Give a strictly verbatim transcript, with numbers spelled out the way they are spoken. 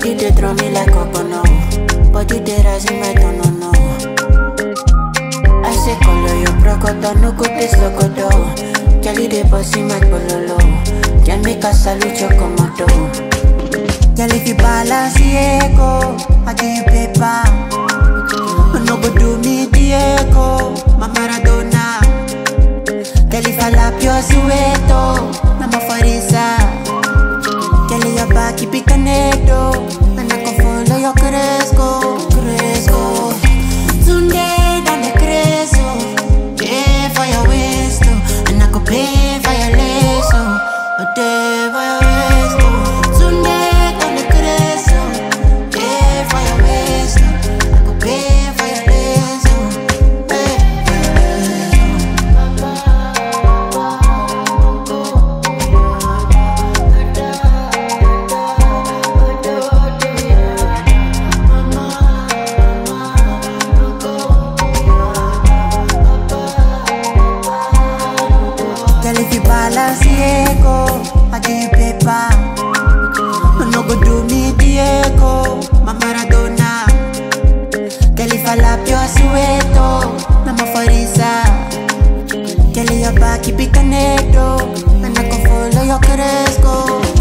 Body they throw me like Obono. Body they rising my don't know. I say color your procoto, no go this locodo. Kelly they bossy my pololo. Can make a salute your commando. Girl, if you balance ego, I give you paper. No go do me Diego, my Maradona. Girl, if I lap your sueto, I'm a farisa. Girl, your back keep it connected, and I can follow your cresco, cresco. Today, I'm the cresco. Pay for your waist, and I could pay for your lace, a day for your waist. Today, I'm the cresco. Pay for your waist, I could pay for your lace, pay for your Girl, if you balance ego, I give you paper. No go do me Diego, my Maradona. Girl, if I lap your sueto, I'm a farisa. Girl, your back keep it connected, and I can follow your cresco.